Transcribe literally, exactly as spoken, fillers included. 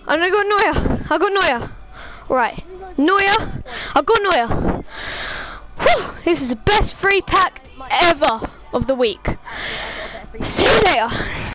And I got Neuer. I got Neuer. Right. Neuer. I got Neuer. Whew, this is the best free pack ever of the week. See you later.